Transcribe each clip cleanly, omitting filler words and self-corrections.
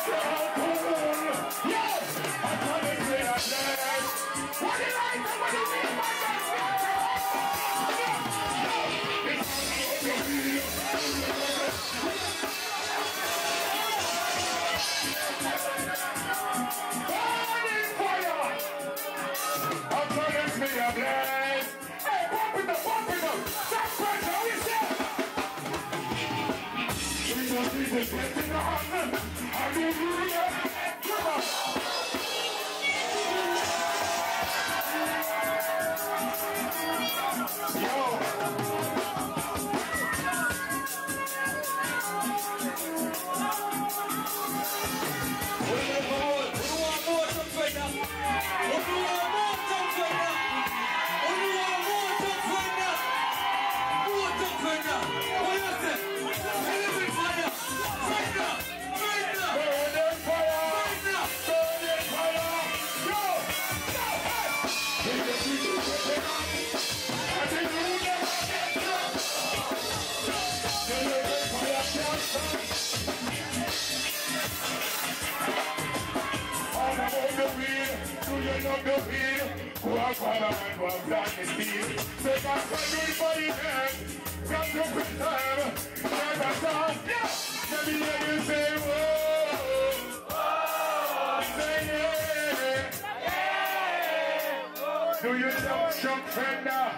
Do you know Chuck Fender?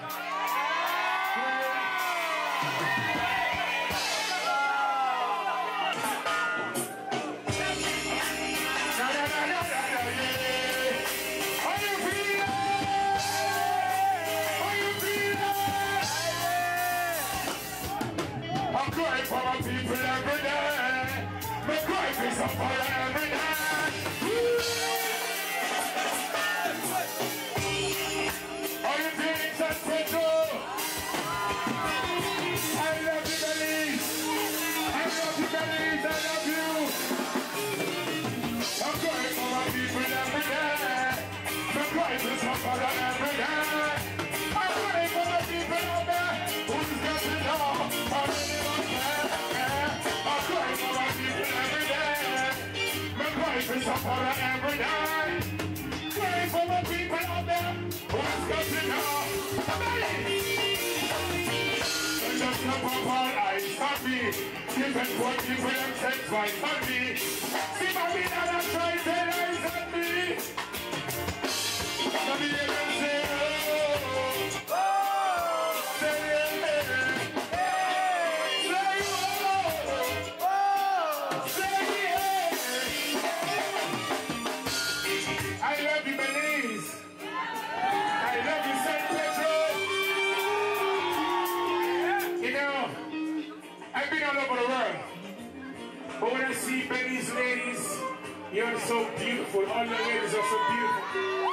I'm crying for my people every day. My cry is a fire every day. Are you feeling that petrol? I love you, Belize. I love you, Belize. I love you. I'm crying for my people every day. My cry is a fire every day. I'm crying for my people out there who's got it all. I'm crying for my people every day. My cry is a fire every day. Crying for my people out there who's got it all. And just up up all eyes on me. Different poor people and sex twice on me. See my me that I try to eyes on me. Somebody else say oh, oh, say I love you, Belize. I love you, San Pedro. You know, I've been all over the world. But when I see Belize ladies, you're so beautiful. All the ladies are so beautiful.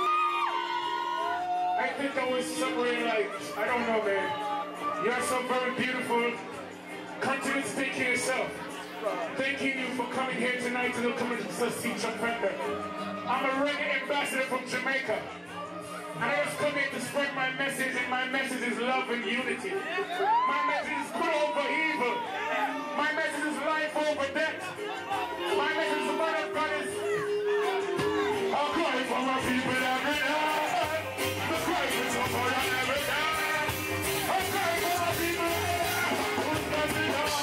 I think I was somewhere like, I don't know, man. You're so very beautiful. Continue to take care of yourself. Thanking you for coming here tonight to come and see Chuck Fender. I'm a reggae ambassador from Jamaica. And I just come here to spread my message, and my message is love and unity. My message is good over evil. My message is life over death. My message is one of God is I'm crying for my people every day. The cry is over every day. I'm crying for my people who's got it all.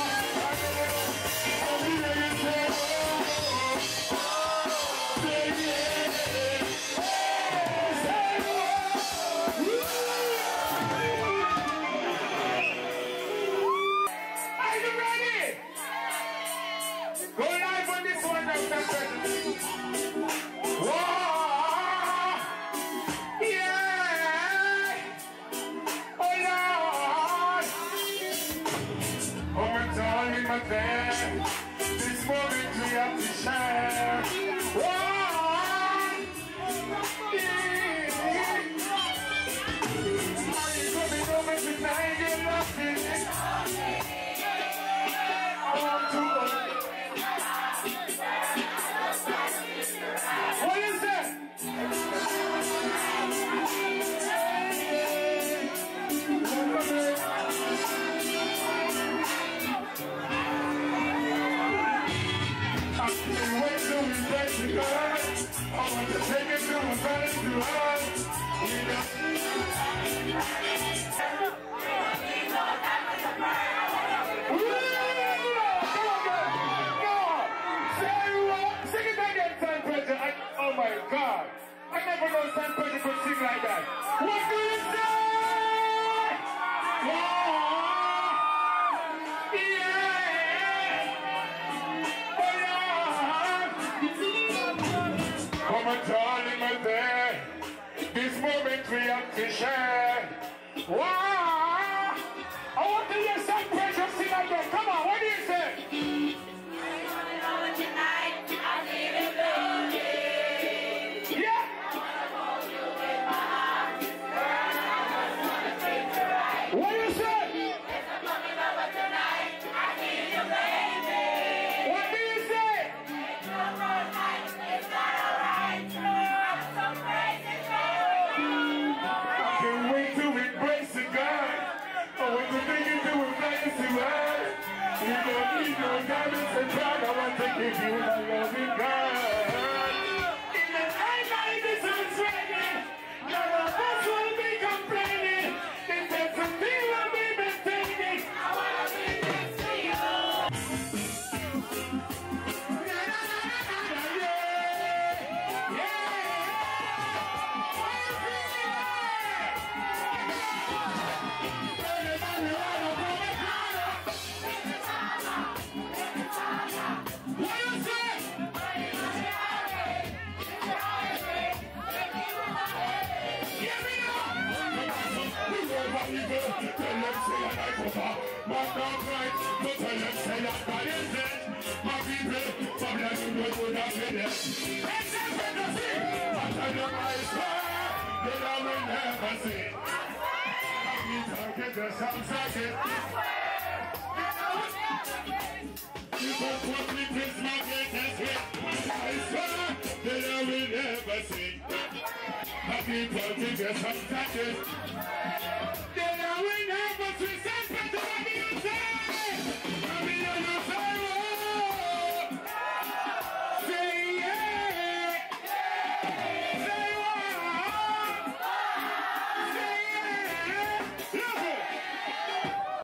Go live on this one, Dr. Whoa! impress the God. I want to take it to my fellas to us. Oh my God! I never know San Pedro could sing like that. What do you say? Come on, darling, my dear. This moment we have to share. Wow! I want to hear San Pedro sing again. Come on, what do you say? If you are loving God, in the night like this is ready, none of us will be complaining. If there's something we'll be maintaining, I want to be next to you. My dog right, but I just say that God is dead. My people, from the good would have been dead. Let's just let us see. I tell you my story, that I will never see. I need to get the sound second. Because what it is my greatest hit. I swear that I will never see. My people, get the sound second.